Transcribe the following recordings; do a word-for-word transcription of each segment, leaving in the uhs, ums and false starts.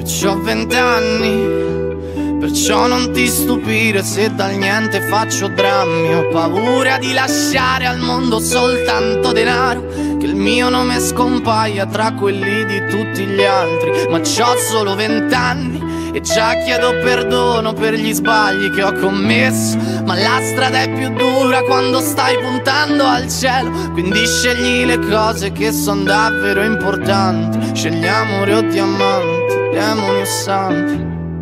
C'ho vent'anni, perciò non ti stupire se dal niente faccio drammi. Ho paura di lasciare al mondo soltanto denaro, che il mio nome scompaia tra quelli di tutti gli altri. Ma c'ho solo vent'anni e già chiedo perdono per gli sbagli che ho commesso. Ma la strada è più dura quando stai puntando al cielo, quindi scegli le cose che son davvero importanti. Scegli amore o diamanti, demoni o santi.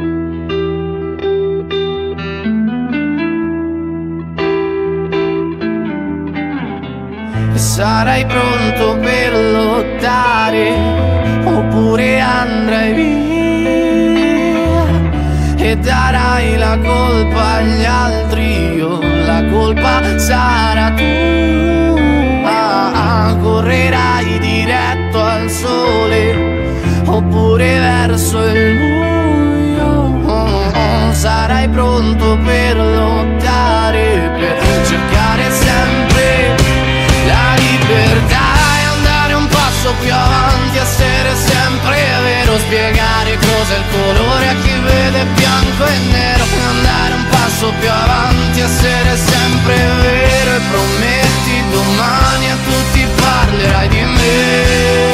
E sarai pronto per lottare oppure andrai via e darai la colpa agli altri, o la colpa sarà tua. Correrai diretto al sole oppure verso il buio. Sarai pronto per lottare, per cercare sempre la libertà e andare un passo più avanti, essere sempre vero, spiegare cos'è il colore a chi vede bianco e nero. E andare un passo più avanti, essere sempre vero, e prometti domani a tutti parlerai di me.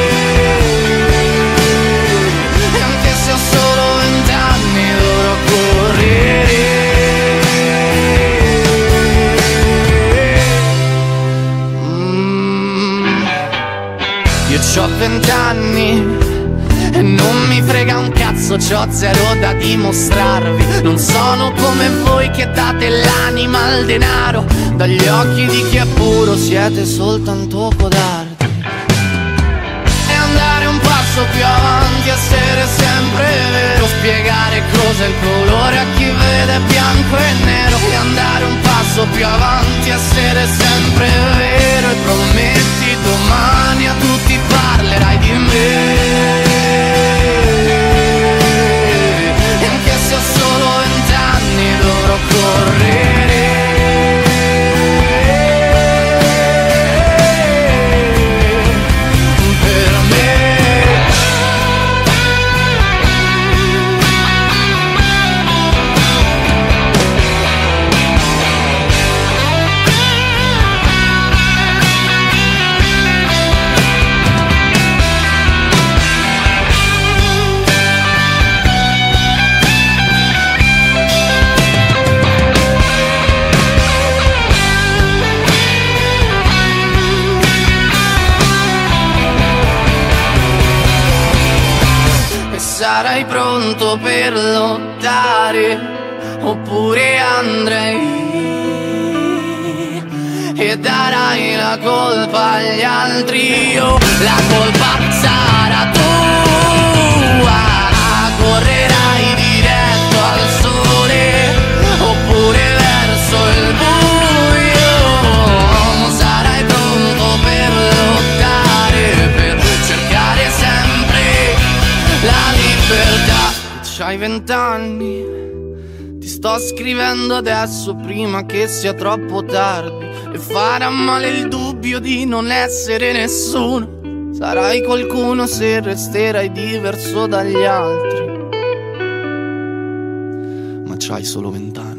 E anche se ho solo vent'anni dovrò correre. Io c'ho vent'anni e non mi frega un cazzo, c'ho zero da dimostrarvi. Non sono come voi che date l'anima al denaro, dagli occhi di chi è puro siete soltanto codardi. E andare un passo più avanti, essere sempre vero, spiegare cos'è il colore a chi vede bianco e nero. E andare un passo più avanti, essere sempre vero, e prometti domani a tutti parlerai di me. E anche se ho solo vent'anni dovrò correre. Sarai pronto per lottare oppure andrai e darai la colpa agli altri, o la colpa sarà tua. Correrai diretto al sole oppure verso il buio. Sarai pronto per lottare, per cercare sempre la libertà. C'hai vent'anni, ti sto scrivendo adesso prima che sia troppo tardi, e farà male il dubbio di non essere nessuno. Sarai qualcuno se resterai diverso dagli altri, ma c'hai solo vent'anni.